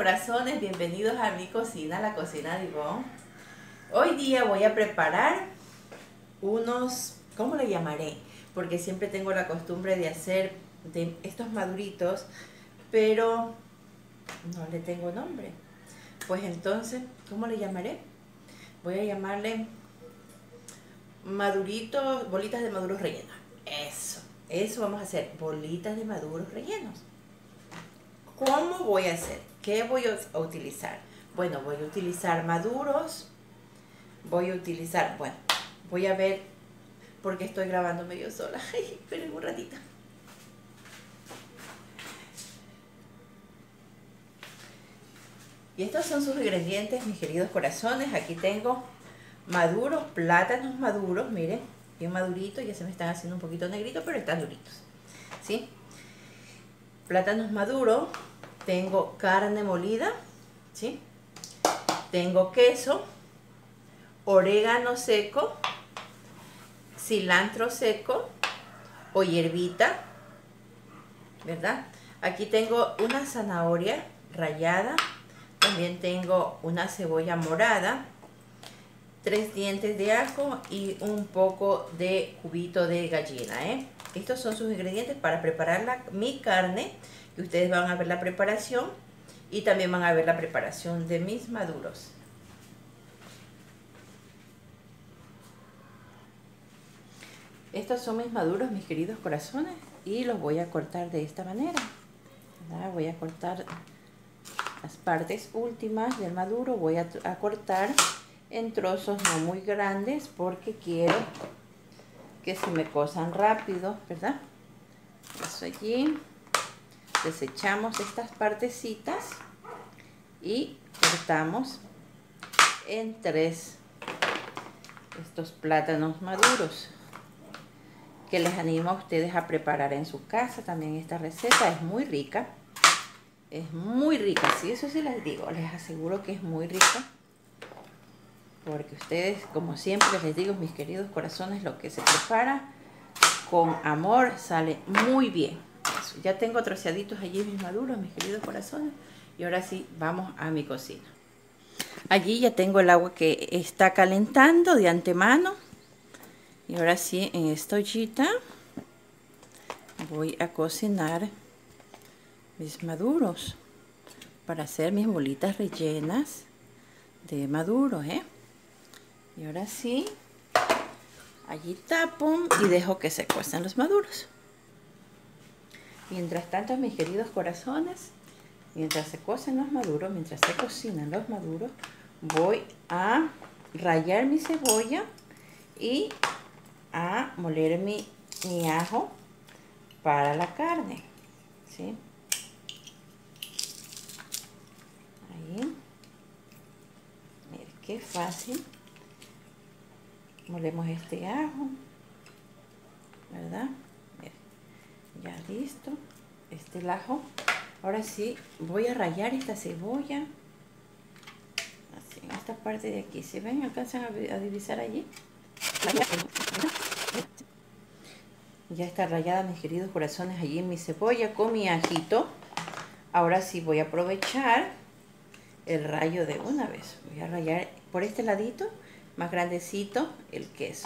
corazones, bienvenidos a mi cocina, la cocina de Ivonne. Hoy día voy a preparar unos, ¿cómo le llamaré? Porque siempre tengo la costumbre de hacer de estos maduritos, pero no le tengo nombre. Pues entonces, ¿cómo le llamaré? Voy a llamarle maduritos, bolitas de maduros rellenos. Eso vamos a hacer, bolitas de maduros rellenos. ¿Cómo voy a hacer? ¿Qué voy a utilizar? Bueno, voy a utilizar maduros. Voy a ver porque estoy grabándome yo sola. Esperen un ratito. Y estos son sus ingredientes, mis queridos corazones. Aquí tengo maduros, plátanos maduros, miren, bien maduritos, ya se me están haciendo un poquito negritos, pero están duritos, ¿sí? Plátanos maduros, tengo carne molida, ¿sí? Tengo queso, orégano seco, cilantro seco o hierbita, ¿verdad? Aquí tengo una zanahoria rallada, también tengo una cebolla morada, 3 dientes de ajo y un poco de cubito de gallina, ¿eh? Estos son sus ingredientes para preparar mi carne, y ustedes van a ver la preparación y también van a ver la preparación de mis maduros. Estos son mis maduros, mis queridos corazones, y los voy a cortar de esta manera, ¿verdad? Voy a cortar las partes últimas del maduro, voy a cortar en trozos no muy grandes porque quiero que se me cosan rápido, ¿verdad? Eso allí. Desechamos estas partecitas y cortamos en 3 estos plátanos maduros, que les animo a ustedes a preparar en su casa. También esta receta es muy rica, sí, eso sí les digo, les aseguro que es muy rica, porque ustedes, como siempre les digo, mis queridos corazones, lo que se prepara con amor sale muy bien. Eso, ya tengo troceaditos allí mis maduros, mis queridos corazones, y ahora sí vamos a mi cocina. Allí ya tengo el agua que está calentando de antemano, y ahora sí, en esta ollita voy a cocinar mis maduros para hacer mis bolitas rellenas de maduros, ¿eh? Y ahora sí, allí tapo y dejo que se cuezan los maduros. Mientras tanto, mis queridos corazones, mientras se cocen los maduros, mientras se cocinan los maduros, voy a rallar mi cebolla y a moler mi ajo para la carne, ¿sí? Ahí. Mire qué fácil. Molemos este ajo, ¿verdad? Mire, ya listo. Este el ajo. Ahora sí voy a rallar esta cebolla. Así, en esta parte de aquí. ¿Se ven? ¿Alcanzan a divisar allí? Ya está rallada, mis queridos corazones, allí en mi cebolla con mi ajito. Ahora sí voy a aprovechar el rayo de una vez. Voy a rallar por este ladito, más grandecito, el queso.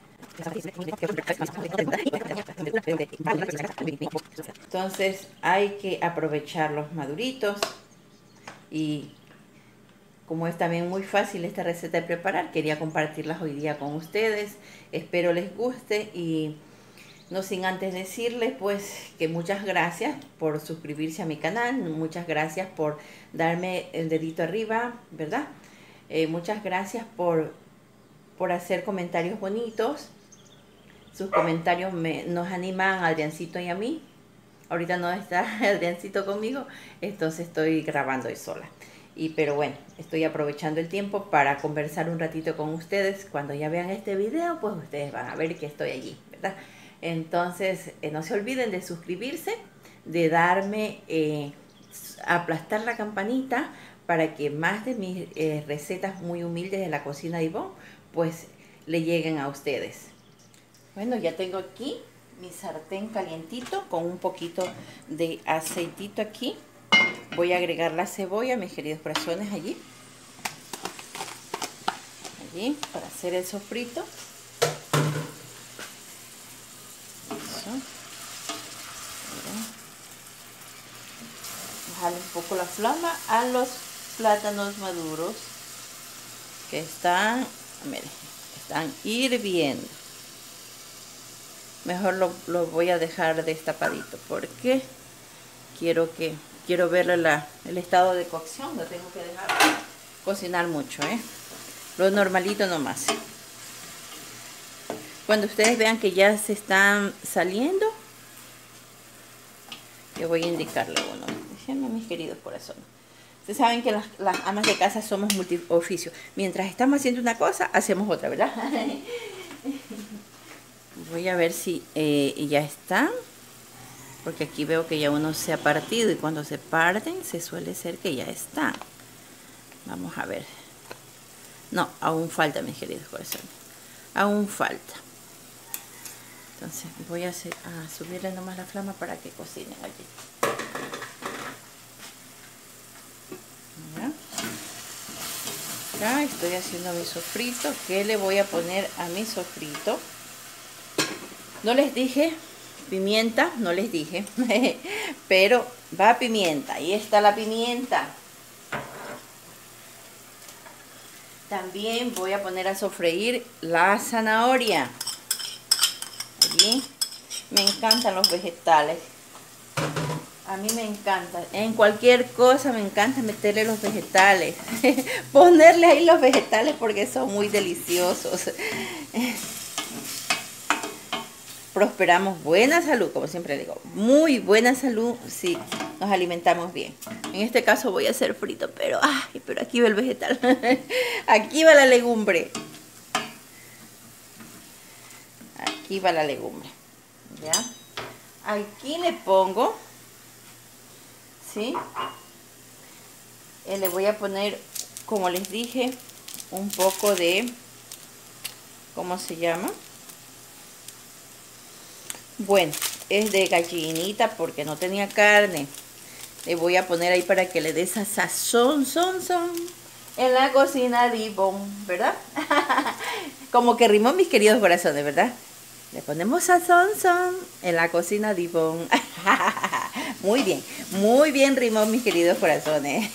Entonces hay que aprovechar los maduritos, y como es también muy fácil esta receta de preparar, quería compartirlas hoy día con ustedes. Espero les guste, y no sin antes decirles pues que muchas gracias por suscribirse a mi canal, muchas gracias por darme el dedito arriba, ¿verdad? Muchas gracias por hacer comentarios bonitos. Sus comentarios nos animan a Adriancito y a mí. Ahorita no está Adriancito conmigo, entonces estoy grabando hoy sola. Pero bueno, estoy aprovechando el tiempo para conversar un ratito con ustedes. Cuando ya vean este video, pues ustedes van a ver que estoy allí, ¿verdad? Entonces, no se olviden de suscribirse, de darme, aplastar la campanita para que más de mis recetas muy humildes de la cocina de Ivonne, pues le lleguen a ustedes. Bueno, ya tengo aquí mi sartén calientito con un poquito de aceitito aquí. Voy a agregar la cebolla, mis queridos corazones, allí para hacer el sofrito. Eso. Bajarle un poco la flama a los plátanos maduros que están, miren, están hirviendo. Mejor lo voy a dejar destapadito porque quiero ver el estado de cocción. Lo tengo que dejar cocinar mucho, lo normalito nomás. Cuando ustedes vean que ya se están saliendo, yo voy a indicarle uno. Déjenme, mis queridos corazones. Ustedes saben que las amas de casa somos multioficio. Mientras estamos haciendo una cosa, hacemos otra, ¿verdad? Voy a ver si ya están. Porque aquí veo que ya uno se ha partido. Y cuando se parten, se suele ser que ya están. Vamos a ver. No, aún falta, mis queridos corazones. Aún falta. Entonces voy a subirle nomás la flama para que cocinen allí. Acá estoy haciendo mi sofrito. ¿Qué le voy a poner a mi sofrito? No les dije pimienta, no les dije. Pero va pimienta. Ahí está la pimienta. También voy a poner a sofreír la zanahoria. Allí me encantan los vegetales. A mí me encanta. En cualquier cosa me encanta meterle los vegetales. Ponerle ahí los vegetales porque son muy deliciosos. Prosperamos buena salud, como siempre digo. Muy buena salud si nos alimentamos bien. En este caso voy a hacer frito, pero aquí va el vegetal. Aquí va la legumbre. Aquí va la legumbre. ¿Ya? Aquí le pongo, ¿sí? Le voy a poner, como les dije, un poco de, ¿cómo se llama? Bueno, es de gallinita porque no tenía carne. Le voy a poner ahí para que le dé esa sazón, en la cocina de Ivonne, ¿verdad? Como que rimó, mis queridos corazones, ¿verdad? Le ponemos sazón en la cocina de Ivonne. Muy bien rimó, mis queridos corazones.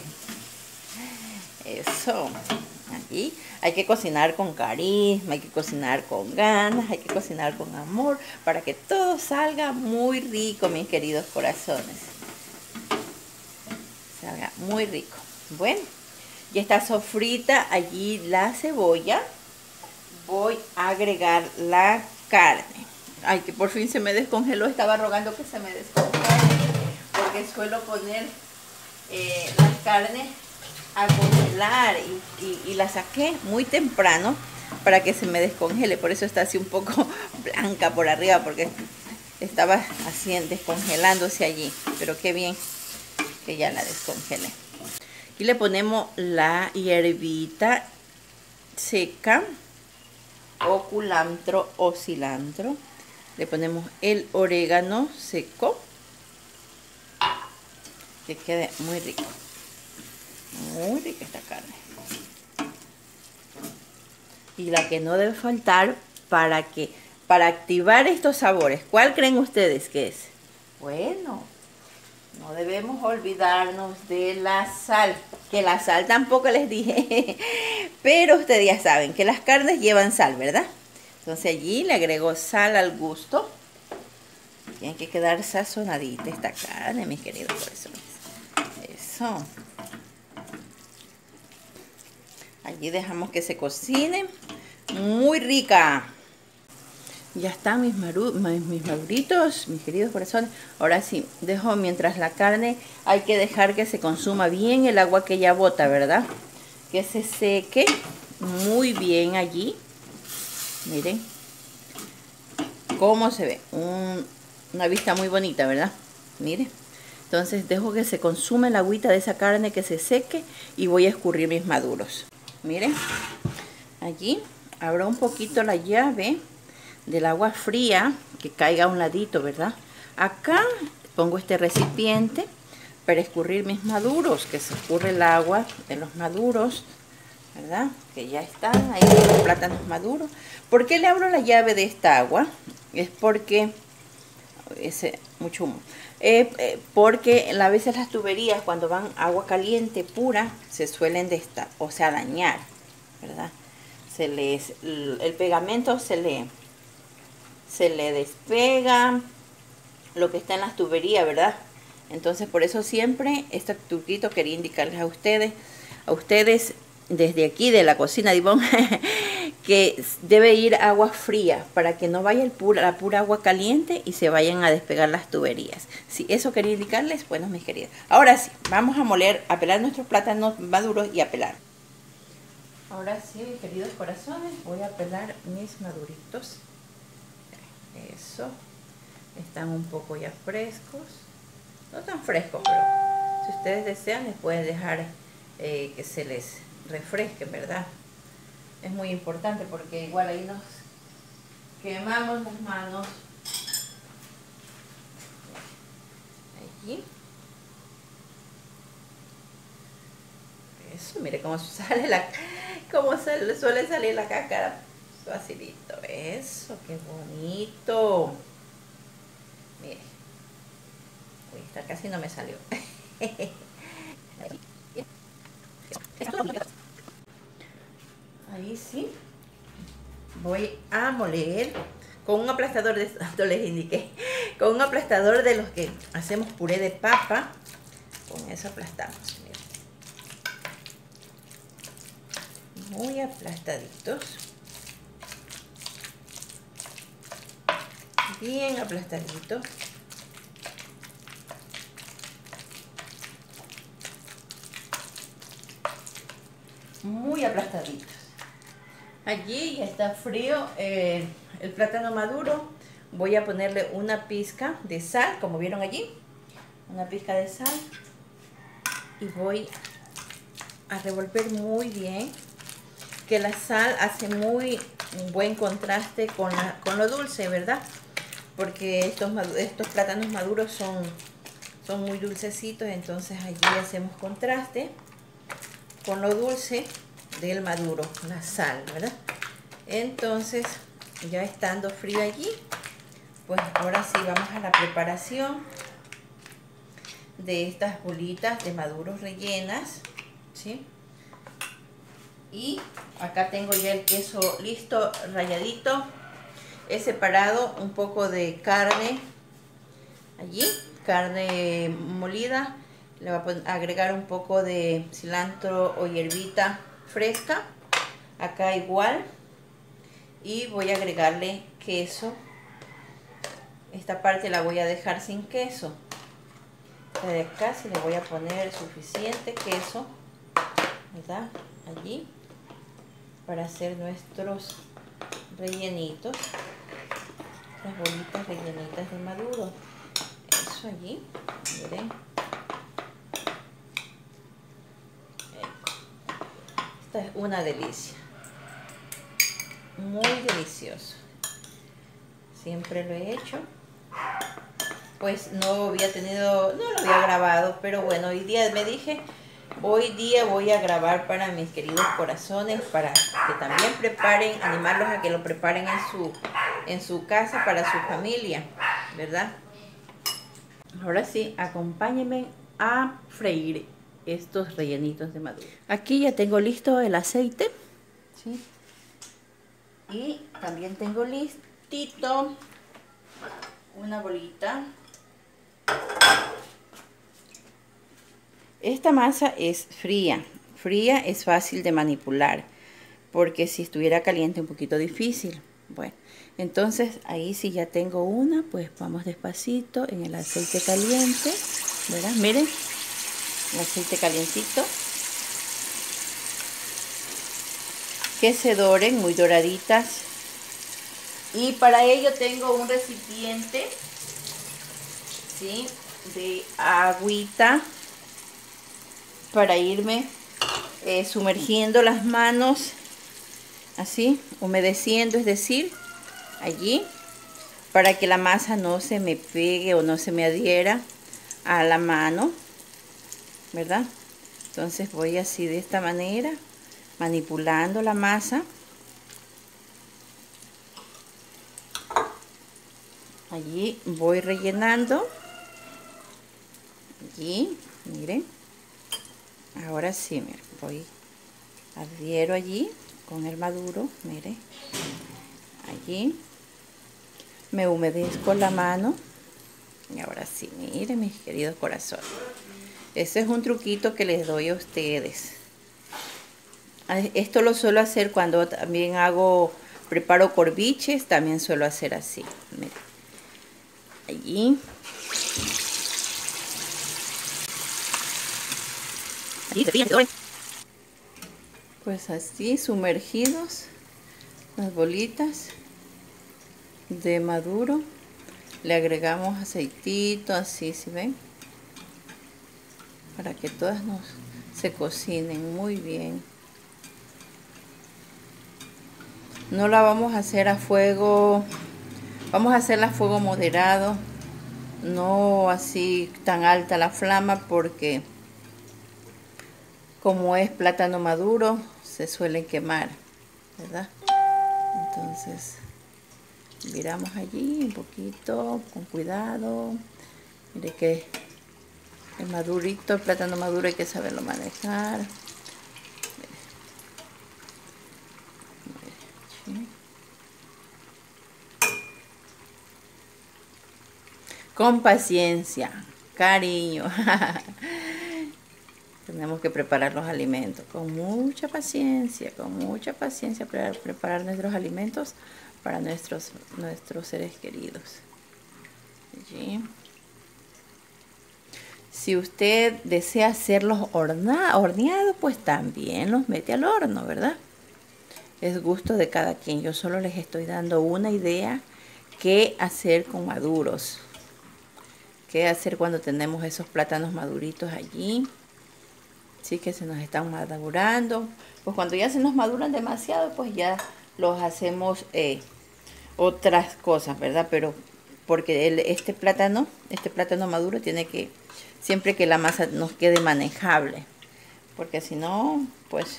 Eso. Aquí hay que cocinar con carisma, hay que cocinar con ganas, hay que cocinar con amor para que todo salga muy rico, mis queridos corazones. Salga muy rico. Bueno, ya está sofrita allí la cebolla. Voy a agregar la carne. Ay, que por fin se me descongeló. Estaba rogando que se me descongele porque suelo poner las carnes a congelar y la saqué muy temprano para que se me descongele. Por eso está así un poco blanca por arriba, porque estaba así descongelándose allí. Pero qué bien que ya la descongelé. Aquí le ponemos la hierbita seca o culantro o cilantro. Le ponemos el orégano seco, que quede muy rico. Muy rica esta carne. Y la que no debe faltar para activar estos sabores, ¿cuál creen ustedes que es? Bueno, no debemos olvidarnos de la sal, que la sal tampoco les dije, pero ustedes ya saben que las carnes llevan sal, ¿verdad? Entonces allí le agrego sal al gusto. Tiene que quedar sazonadita esta carne, mis queridos corazones. Eso. Allí dejamos que se cocine. Muy rica. Ya están mis maduritos, mis queridos corazones. Ahora sí, dejo mientras la carne, hay que dejar que se consuma bien el agua que ya bota, ¿verdad? Que se seque muy bien allí. Miren cómo se ve. Una vista muy bonita, ¿verdad? Miren. Entonces dejo que se consuma el agüita de esa carne, que se seque, y voy a escurrir mis maduros. Miren, allí abro un poquito la llave del agua fría, que caiga a un ladito, ¿verdad? Acá pongo este recipiente para escurrir mis maduros, que se escurre el agua de los maduros, ¿verdad? Que ya están ahí los plátanos maduros. ¿Por qué le abro la llave de esta agua? Es porque mucho humo. Porque a veces las tuberías, cuando van agua caliente pura, se suelen dañar, ¿verdad? El pegamento se le despega lo que está en las tuberías, ¿verdad? Entonces por eso siempre este truquito quería indicarles a ustedes desde aquí de la cocina de Ivonne que debe ir agua fría para que no vaya la pura agua caliente y se vayan a despegar las tuberías. Si eso quería indicarles, bueno, mis queridas. Ahora sí, vamos a pelar nuestros plátanos maduros y a pelar. Ahora sí, mis queridos corazones, voy a pelar mis maduritos. Eso. Están un poco ya frescos. No tan frescos, pero si ustedes desean les pueden dejar que se les refresque, ¿verdad? Es muy importante porque igual ahí nos quemamos las manos. Allí. Eso, mire cómo sale suele salir la cáscara. Facilito. Eso, qué bonito. Mire. Uy, esta casi no me salió. Ahí sí. Voy a moler con un aplastador de esto les indiqué. Con un aplastador de los que hacemos puré de papa. Con eso aplastamos. Miren. Muy aplastaditos. Bien aplastaditos. Muy aplastaditos. Allí ya está frío el plátano maduro. Voy a ponerle una pizca de sal, como vieron allí. Una pizca de sal. Y voy a revolver muy bien. Que la sal hace muy buen contraste con lo dulce, ¿verdad? Porque estos plátanos maduros son muy dulcecitos. Entonces allí hacemos contraste con lo dulce del maduro, la sal, ¿verdad? Entonces, ya estando frío allí, pues ahora sí vamos a la preparación de estas bolitas de maduros rellenas, ¿sí? Y acá tengo ya el queso listo, ralladito. He separado un poco de carne allí, carne molida. Le voy a agregar un poco de cilantro o hierbita fresca. Acá igual. Y voy a agregarle queso. Esta parte la voy a dejar sin queso. De acá sí le voy a poner suficiente queso, ¿verdad? Allí. Para hacer nuestros rellenitos. Las bolitas rellenitas de maduro. Eso allí. Miren. Esta es una delicia, muy delicioso. Siempre lo he hecho. Pues no lo había grabado, pero bueno, hoy día me dije, hoy día voy a grabar para mis queridos corazones, para que también preparen, animarlos a que lo preparen en su casa para su familia, ¿verdad? Ahora sí, acompáñenme a freír estos rellenitos de maduro. Aquí ya tengo listo el aceite, ¿sí? Y también tengo listito una bolita. Esta masa es fría, es fácil de manipular, porque si estuviera caliente un poquito difícil. Bueno, entonces ahí sí ya tengo una, pues vamos despacito en el aceite caliente, ¿verdad? Miren. El aceite calientito, que se doren muy doraditas. Y para ello tengo un recipiente, ¿sí?, de agüita para irme sumergiendo las manos así, humedeciendo, es decir, allí, para que la masa no se me pegue o no se me adhiera a la mano. ¿verdad? Entonces voy así de esta manera, manipulando la masa. Allí voy rellenando. Allí, miren. Ahora sí, miren, voy, adhiero allí con el maduro, miren. Allí. Me humedezco la mano. Y ahora sí, miren mis queridos corazones. Este es un truquito que les doy a ustedes. Esto lo suelo hacer cuando también preparo corviches, también suelo hacer así. Miren. Allí. Pues así, sumergidos, las bolitas de maduro. Le agregamos aceitito, así, ¿sí ven? Para que todas se cocinen muy bien. No la vamos a hacer a fuego, vamos a hacerla a fuego moderado, no así tan alta la flama, porque como es plátano maduro se suele quemar, ¿verdad? Entonces viramos allí un poquito con cuidado. Mire que el madurito, el plátano maduro, hay que saberlo manejar. Con paciencia, cariño. Tenemos que preparar los alimentos con mucha paciencia para preparar nuestros alimentos para nuestros seres queridos. Allí. Si usted desea hacerlos horneados, pues también los mete al horno, ¿verdad? Es gusto de cada quien. Yo solo les estoy dando una idea qué hacer con maduros. Qué hacer cuando tenemos esos plátanos maduritos allí. Sí, que se nos están madurando. Pues cuando ya se nos maduran demasiado, pues ya los hacemos otras cosas, ¿verdad? Pero porque este plátano maduro tiene que, siempre que la masa nos quede manejable. Porque si no, pues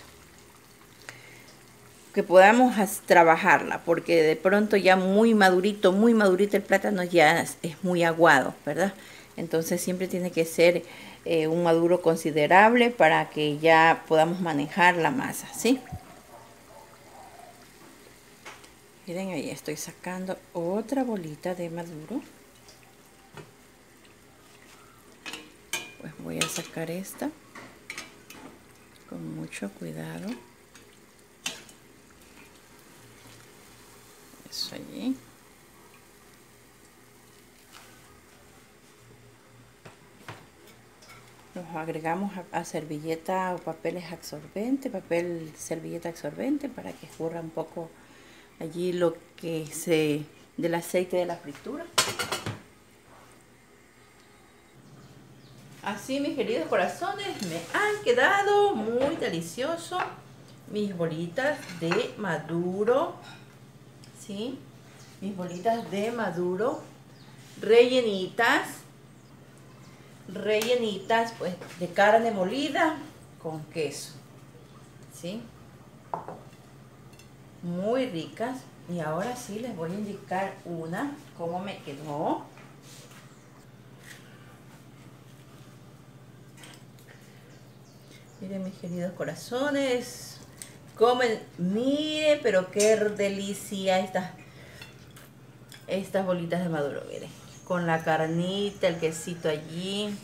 que podamos trabajarla, porque de pronto ya muy madurito el plátano ya es muy aguado, ¿verdad? Entonces siempre tiene que ser un maduro considerable para que ya podamos manejar la masa, ¿sí? Miren, ahí estoy sacando otra bolita de maduro. Pues voy a sacar esta con mucho cuidado. Eso allí. Los agregamos a servilleta o papeles absorbentes, servilleta absorbente, para que escurra un poco allí lo que del aceite de la fritura. Así, mis queridos corazones, me han quedado muy deliciosos mis bolitas de maduro, ¿sí? Mis bolitas de maduro rellenitas pues de carne molida con queso, ¿sí? Muy ricas. Y ahora sí les voy a indicar cómo me quedó. Miren, mis queridos corazones, comen, mire, pero qué delicia estas bolitas de maduro, miren, con la carnita, el quesito allí,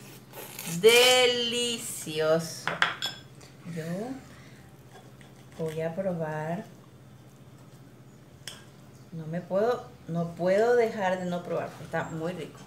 delicioso. Yo voy a probar, no puedo dejar de no probar, está muy rico.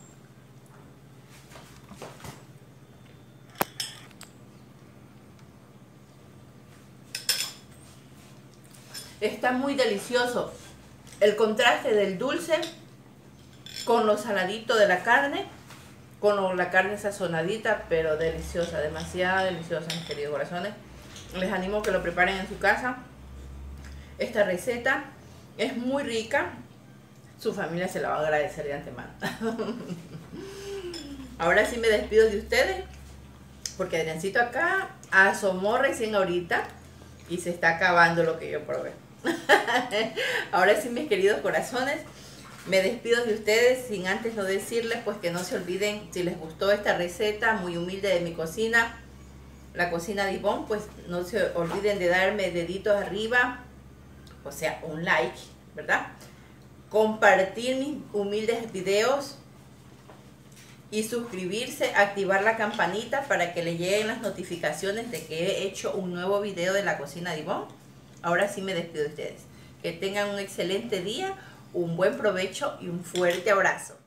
Está muy delicioso el contraste del dulce con lo saladito de la carne, con la carne sazonadita, pero deliciosa, demasiado deliciosa, mis queridos corazones. Les animo a que lo preparen en su casa. Esta receta es muy rica, su familia se la va a agradecer de antemano. Ahora sí me despido de ustedes. porque Adriancito acá asomó recién ahorita y se está acabando lo que yo probé. Ahora sí, mis queridos corazones, me despido de ustedes sin antes no decirles pues que no se olviden, si les gustó esta receta muy humilde de mi cocina, la cocina de Ivonne, pues no se olviden de darme deditos arriba, o sea, un like, ¿verdad? Compartir mis humildes videos y suscribirse, activar la campanita para que le lleguen las notificaciones de que he hecho un nuevo video de la cocina de Ivonne. Ahora sí me despido de ustedes. Que tengan un excelente día, un buen provecho y un fuerte abrazo.